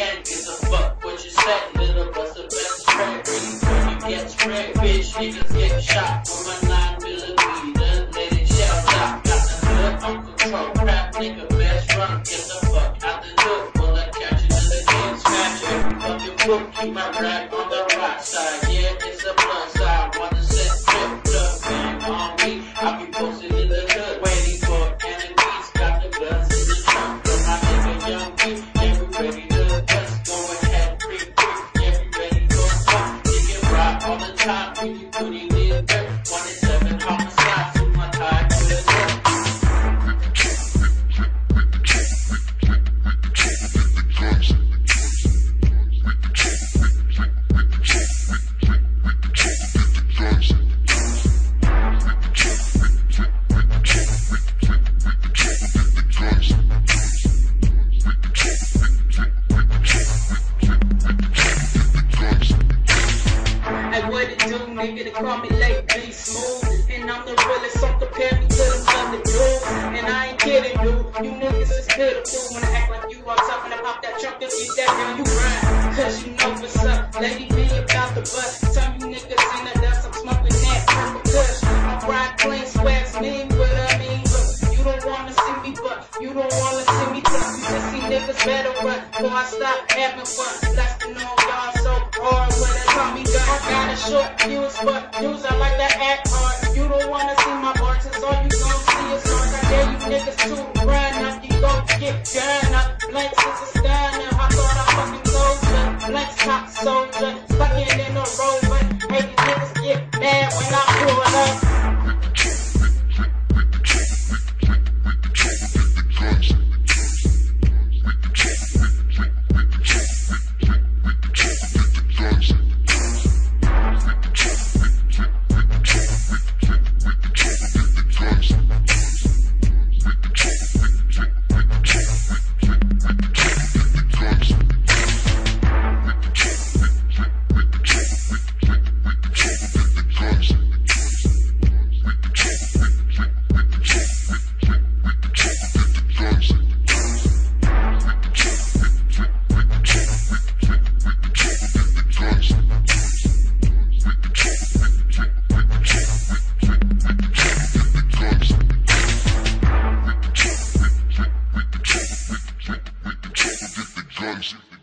can't give a fuck what you say. Little bust of best spread. Really when you get spread, bitch, niggas get shot. For my 9mm, let it shell out. Got the hood on control, crap nigga, best run. Get the fuck out the hood, will I catch you till the game smash every fucking book. Keep my rap on the right side, yeah, it's a blood side. Wanna set trip, blood bang on me. I be posted in the hood, waiting for enemies. Got the guns in the trunk, but my nigga young me. Yeah, we ready to bust, go ahead, free, yeah, we ready for fun. Nigga rock all the time, really put it in dirt. 1-7 homicide, to my tie to the dirt. What it do, nigga, they call me late, be smooth. And I'm the realest, so compare me to them other dudes. And I ain't kidding, dude, you niggas is pitiful. Wanna act like you all tough and I pop that trunk and get that girl, you run. Cause you know what's up, lady be about the butt. Tell you niggas in the dust, I'm smoking that purple kush. I'm ride clean, sweats mean what I mean. Look, you don't wanna see me, but you don't wanna see me cause you just see niggas better run. Before I stop having fun, less to know y'all so hard when they call me gun. I got a short fuse, but dudes I like to act hard. You don't wanna see my bars, cause all you gon' see is dark. I dare you niggas to run up, you gon' get done up. Blanks is a stunner, I thought I fucking soldier. Blanks top soldier, fucking in a row, but hey, you niggas get mad when I pull up. Guns.